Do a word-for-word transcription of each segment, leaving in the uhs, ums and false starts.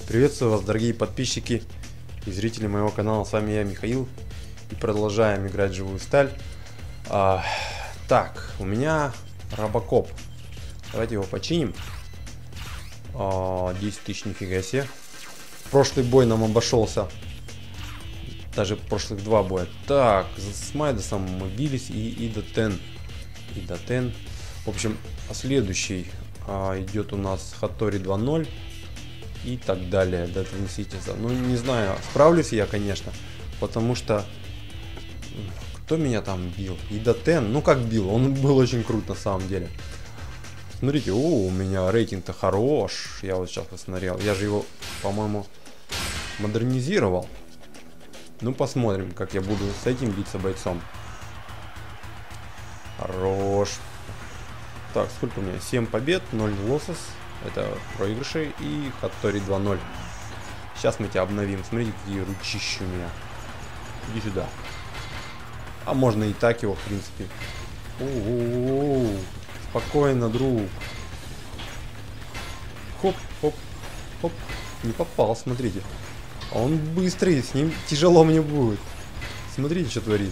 Приветствую вас, дорогие подписчики и зрители моего канала. С вами я, Михаил. И продолжаем играть в живую сталь. А, так, у меня робокоп. Давайте его починим. А, десять тысяч, нифига себе. Прошлый бой нам обошелся. Даже прошлых два боя. Так, с Майдасом мы бились и Идатен. Идатен. В общем, следующий а, идет у нас Хаттори два ноль. И так далее, до Твинситиса. Ну, не знаю, справлюсь я, конечно. Потому что... Кто меня там бил? Идатен. Ну, как бил? Он был очень крут на самом деле. Смотрите, о, у меня рейтинг-то хорош. Я вот сейчас посмотрел. Я же его, по-моему, модернизировал. Ну, посмотрим, как я буду с этим биться бойцом. Хорош. Так, сколько у меня? семь побед, ноль лоссов. Это проигрыши и Хаттори два ноль. Сейчас мы тебя обновим. Смотрите, какие ручищи у меня. Иди сюда. А можно и так его, в принципе. О-о-о-о. Спокойно, друг. Хоп, хоп, хоп. Не попал, смотрите. А он быстрый, с ним тяжело мне будет. Смотрите, что творит.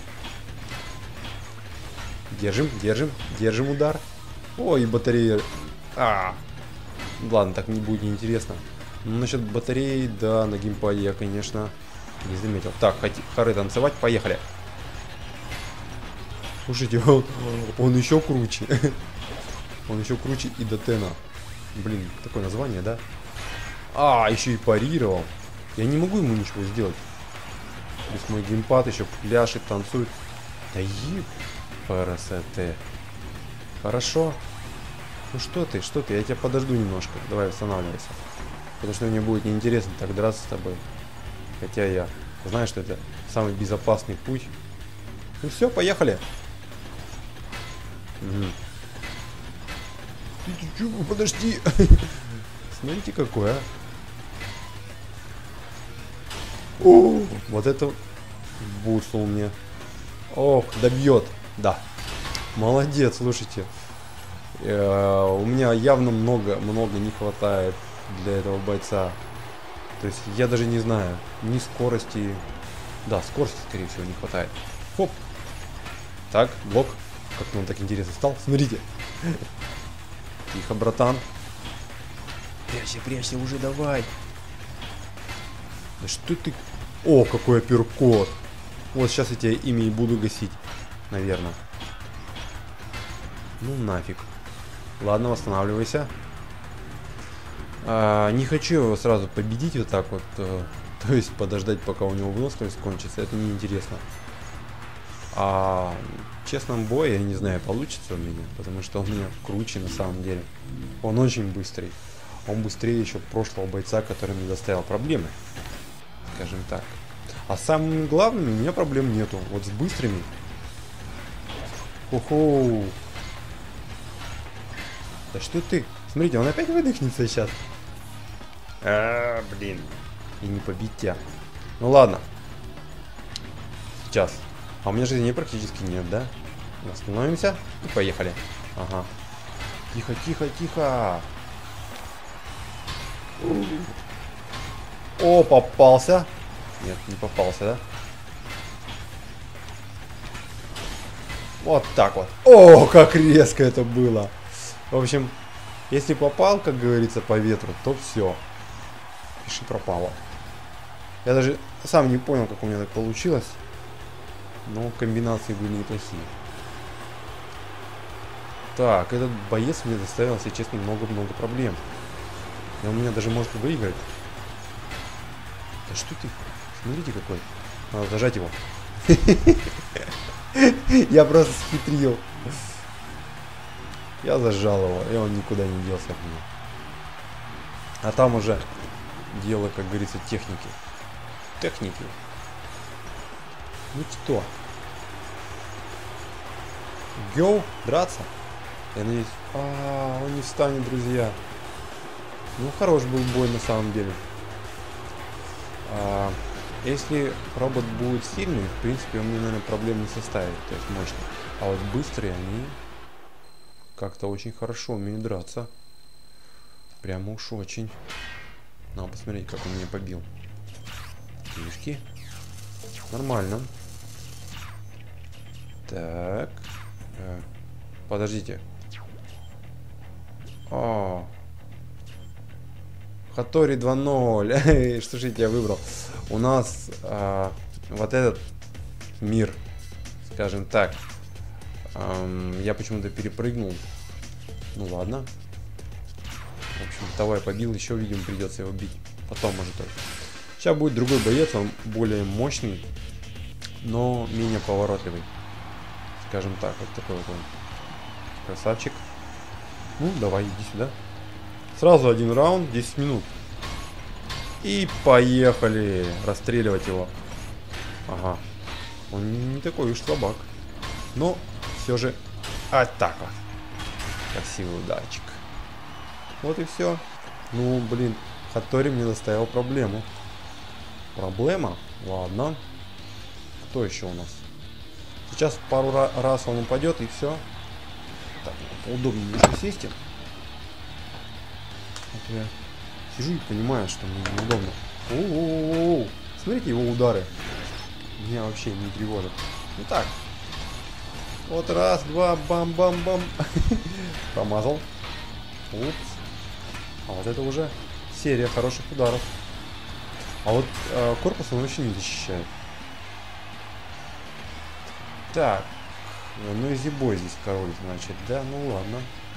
Держим, держим, держим удар. Ой, батарея. А. Ладно, так не будет неинтересно. Ну, насчет батареи, да, на геймпаде я, конечно, не заметил. Так, хоры танцевать, поехали. Слушайте, он, он еще круче. Он еще круче Идатена. Блин, такое название, да? А, еще и парировал. Я не могу ему ничего сделать. То есть мой геймпад еще пляшет, танцует. Да еб... ПРСТ. Хорошо. Ну что ты, что ты, я тебя подожду немножко. Давай восстанавливайся. Потому что мне будет неинтересно так драться с тобой. Хотя я знаю, что это самый безопасный путь. Ну все, поехали. Угу. Подожди. Смотрите какой, а. О, вот это бусул мне. Ох, добьет. Да. Молодец, слушайте. Uh, у меня явно много, много не хватает для этого бойца. То есть я даже не знаю, ни скорости. Да, скорости, скорее всего, не хватает. Хоп. Так, блок. Как он так интересно стал. Смотрите. Тихо, братан. Прячься, прячься уже, давай. Да что ты... О, какой апперкот. Вот сейчас я тебе имя и буду гасить. Наверное. Ну нафиг. Ладно, восстанавливайся. А, не хочу его сразу победить вот так вот. То, то есть подождать, пока у него выносливость кончится. Это неинтересно. А в честном бое, я не знаю, получится у меня. Потому что он у меня круче на самом деле. Он очень быстрый. Он быстрее еще прошлого бойца, который мне доставил проблемы. Скажем так. А самым главным у меня проблем нету. Вот с быстрыми. Хо-хо. Да что ты? Смотрите, он опять выдохнется сейчас. А, блин. И не побить тебя. Ну ладно. Сейчас. А у меня жизни практически нет, да? Остановимся и поехали. Ага. Тихо, тихо, тихо. О, попался. Нет, не попался, да? Вот так вот. О, как резко это было. В общем, если попал, как говорится, по ветру, то все. Пиши пропало. Я даже сам не понял, как у меня так получилось. Но комбинации были неплохие. Так, этот боец мне доставил, если честно, много-много проблем. И он меня даже может выиграть. Да что ты? Смотрите какой. Надо зажать его. Я просто схитрил. Я зажал его, и он никуда не делся от меня. А там уже дело, как говорится, техники. Техники. Ну что? Йоу, драться? Я надеюсь... А, он не встанет, друзья. Ну, хорош был бой на самом деле. А, если робот будет сильный, в принципе, он мне, наверное, проблем не составит. То есть мощный. А вот быстрые они... как-то очень хорошо умеют драться. Прямо уж очень. Нам посмотреть, как он меня побил. Книжки. Нормально. Так. Э, подождите. О. Хатори два ноль. Что же я тебя выбрал? У нас а, вот этот мир, скажем так. Эм, я почему-то перепрыгнул. Ну ладно. В общем, того я побил. Еще, видимо, придется его бить. Потом, может, тоже. Сейчас будет другой боец. Он более мощный, но менее поворотливый. Скажем так. Вот такой вот он. Красавчик. Ну, давай, иди сюда. Сразу один раунд, десять минут. И поехали расстреливать его. Ага. Он не такой уж слабак. Но все же атака. Красивый ударчик. Вот и все. Ну, блин, Хатори мне доставил проблему. Проблема? Ладно. Кто еще у нас? Сейчас пару раз он упадет и все. Так, поудобнее немножко сесть. Вот я сижу и понимаю, что мне неудобно. О-о-о-о-о. Смотрите его удары. Меня вообще не тревожит. Ну так. Вот раз, два, бам-бам-бам. Промазал. Упс. А вот это уже серия хороших ударов. А вот э, корпус он вообще не защищает. Так. Ну и зибой здесь король, значит. Да, ну ладно.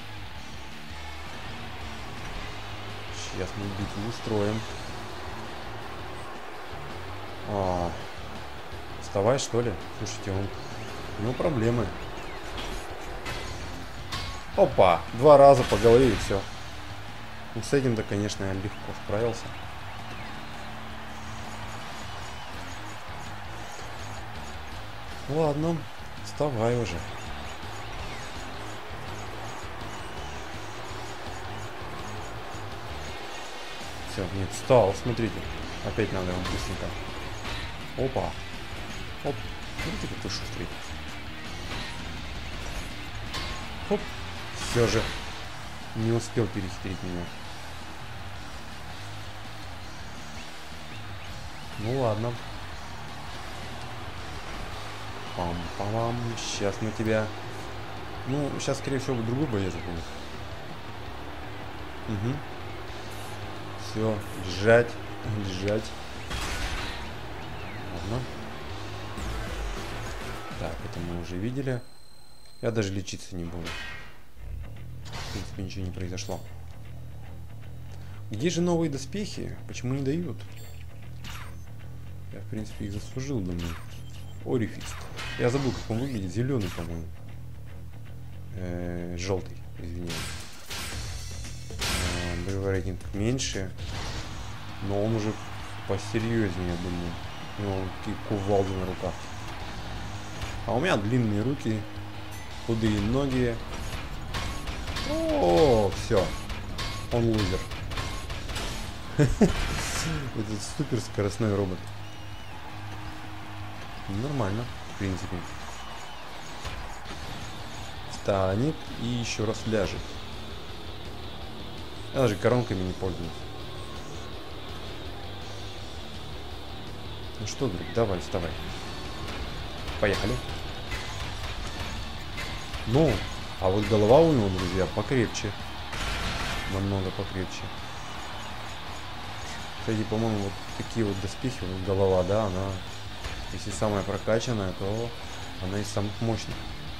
Сейчас мы битву устроим. А, вставай, что ли? Слушайте, он... у него проблемы. Опа! Два раза по голове и все. Ну, с этим-то, конечно, я легко справился. Ладно, вставай уже. Все, нет, встал, смотрите. Опять надо его быстренько. Опа. Оп. Смотрите, какой шустрый. Оп. Все же не успел перехитрить меня. Ну ладно. Пам-пам-пам. Сейчас мы тебя... Ну, сейчас, скорее всего, другой боец будет. Угу. Все, лежать, лежать. Ладно. Так, это мы уже видели. Я даже лечиться не буду. В принципе, ничего не произошло. Где же новые доспехи? Почему не дают? Я, в принципе, их заслужил, думаю. Орифист. Я забыл, как он выглядит. Зеленый, по-моему. Э-э, желтый, извиняюсь. Боевой рейтинг меньше. Но он уже посерьезнее, я думаю. У него такие кувалды на руках. А у меня длинные руки. Худые ноги. О, все. Он лузер. Этот супер скоростной робот. Нормально, в принципе. Встанет и еще раз ляжет. Я даже коронками не пользуюсь. Ну что, друг, давай, вставай. Поехали. Ну, а вот голова у него, друзья, покрепче. Намного покрепче. Кстати, по-моему, вот такие вот доспехи, вот голова, да, она, если самая прокачанная, то она из самых мощных.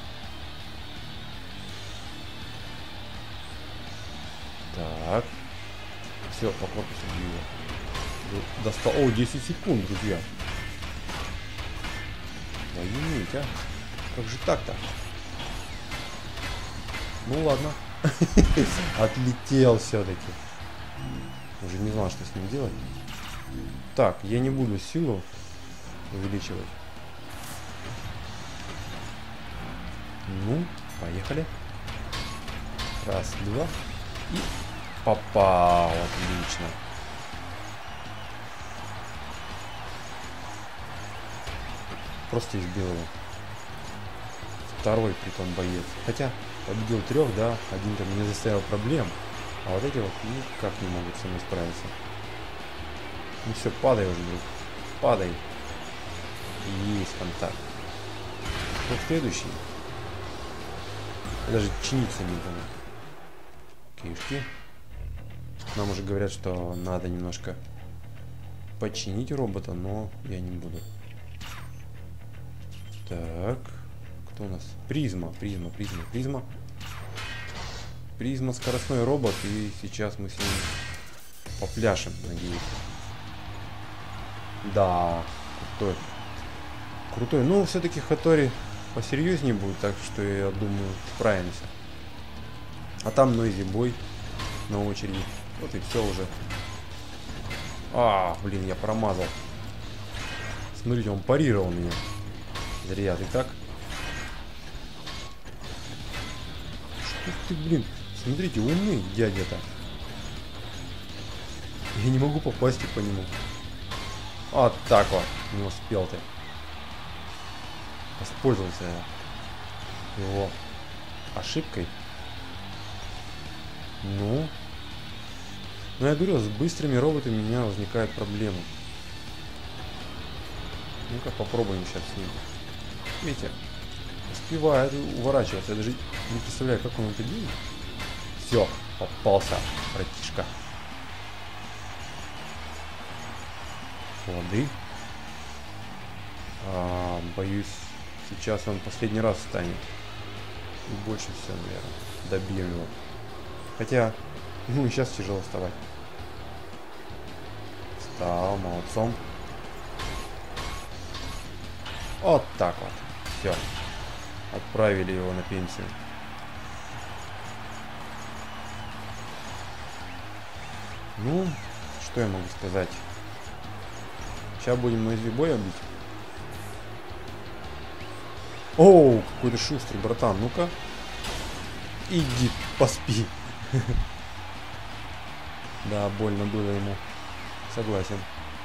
Так. Все, по корпусу бью. Достал. О, десять секунд, друзья. Воюнуть, а? Как же так-то? Ну ладно. Отлетел все-таки. Уже не знал, что с ним делать. Так, я не буду силу увеличивать. Ну, поехали. Раз, два. И попал. Отлично. Просто избил его. Второй притом боец. Хотя победил трех, да. Один там не заставил проблем. А вот эти вот никак не могут со мной справиться. Ну все, падай уже, друг. Падай. Есть контакт. Вот следующий. Я даже чиниться не буду. Кишки. Нам уже говорят, что надо немножко починить робота, но я не буду. Так. Кто у нас? Призма, призма, призма, призма. Призма скоростной робот, и сейчас мы с ним попляшем, надеюсь. Да, крутой. Крутой. Ну, все-таки Хатори посерьезнее будет, так что я думаю, справимся. А там Нойзи Бой на очереди. Вот и все уже. А, блин, я промазал. Смотрите, он парировал меня. Зря ты так. Что ты, блин? Смотрите, умный дядя-то. Я не могу попасть по нему. Вот так вот. Не успел ты. Воспользовался его ошибкой. Ну. Но я говорю, с быстрыми роботами у меня возникают проблемы. Ну-ка попробуем сейчас с ним. Видите? Успевает уворачиваться. Я даже не представляю, как он это делает. Все, попался, братишка. Воды. А, боюсь, сейчас он последний раз встанет. И больше все, наверное. Добьем его. Хотя, ну, сейчас тяжело вставать. Встал, молодцом. Вот так вот. Все. Отправили его на пенсию. Ну, что я могу сказать? Сейчас будем Нойзи Боя бить. Оу, какой-то шустрый, братан. Ну-ка. Иди, поспи. Да, больно было ему. Согласен.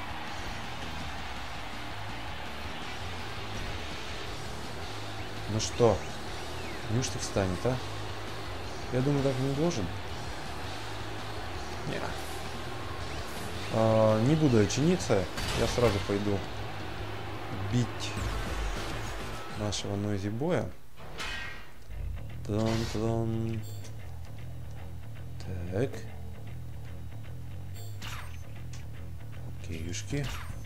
Ну что? Неужто встанет, а? Я думаю, так не должен. Не. А, не буду я чиниться. Я сразу пойду бить нашего Нойзи Боя. Тан-тан. Так. Окейушки.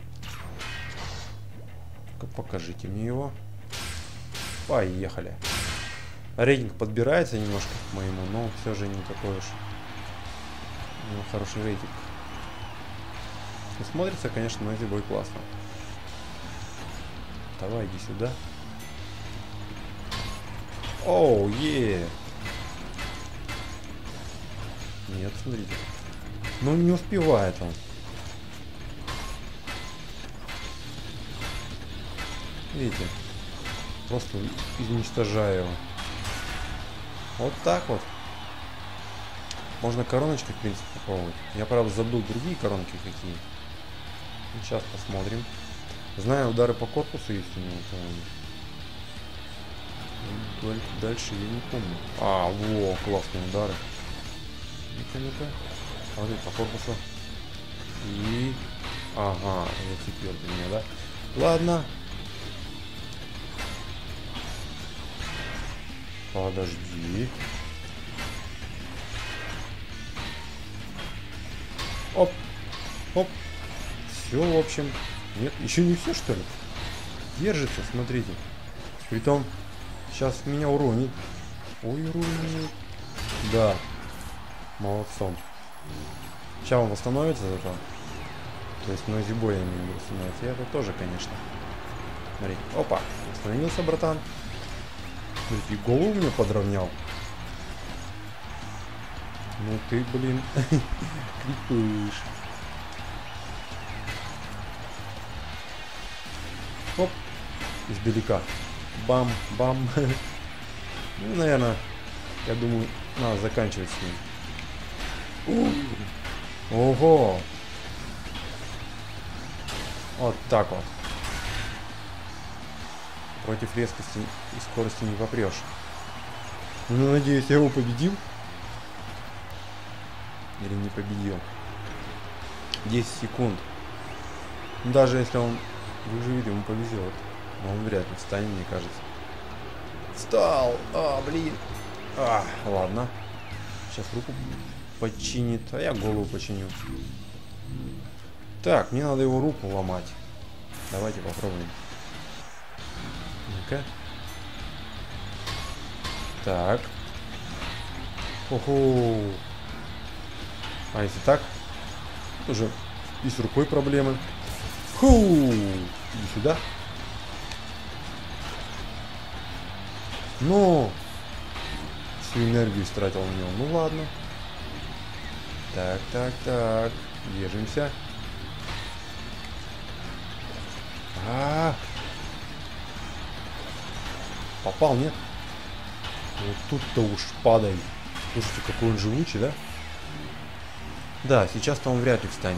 Покажите мне его. Поехали. Рейтинг подбирается немножко к моему, но все же не такой уж. Ну, хороший рейтинг. Но смотрится, конечно, Нойзи Бой классно. Давай, иди сюда. Оу, е. Нет, смотрите. Ну, не успевает он. Видите? Просто уничтожаю его. Вот так вот. Можно короночки, в принципе, попробовать. Я, правда, забыл другие коронки какие. Сейчас посмотрим. Знаю, удары по корпусу есть у него. Дальше я не помню. А, во, классные удары. Ну-ка, ну-ка. Смотри, по корпусу. И... Ага, зацепил ты меня, да? Ладно. Подожди. Оп. Оп. Все, в общем. Нет, еще не все, что ли? Держится, смотрите. Притом, сейчас меня уронит. Ой, уронит. Да. Молодцом. Сейчас он восстановится зато. То есть Нойзи Бой я имею в виду восстановится. И это тоже, конечно. Смотри. Опа. Восстановился, братан. Смотрите, голову мне подровнял. Ну ты, блин, крепыш. Оп, издалека. Бам, бам. Ну, наверное, я думаю, надо заканчивать с ним. Ого. Вот так вот. Против резкости и скорости не попрешь. Ну, надеюсь, я его победил. Или не победил. десять секунд. Даже если он выживет, ему повезет. Но он вряд ли встанет, мне кажется. Встал! А, блин! А, ладно. Сейчас руку починит, а я голову починю. Так, мне надо его руку ломать. Давайте попробуем. Ну-ка. Так. Охо. А если так? Тоже и с рукой проблемы. Фу! Иди сюда. Но! Всю энергию истратил на него. Ну ладно. Так, так, так. Держимся. А, -а, а Попал, нет? Вот тут-то уж падай. Слушайте, какой он живучий, да? Да, сейчас-то он вряд ли встанет.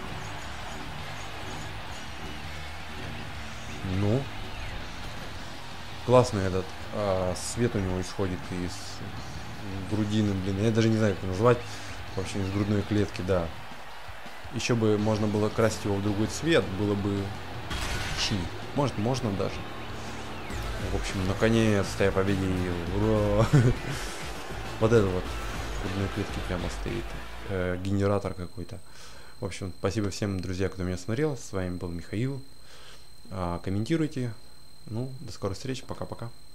Ну. Классный этот а, свет у него исходит из грудины, блин. Я даже не знаю, как это назвать. В общем, из грудной клетки, да. Еще бы можно было красить его в другой цвет, было бы чи. Может, можно даже. В общем, наконец-то я победил. Ура! Вот это вот в грудной клетке прямо стоит. Э, генератор какой-то. В общем, спасибо всем, друзья, кто меня смотрел. С вами был Михаил. А, комментируйте. Ну, до скорой встречи. Пока-пока.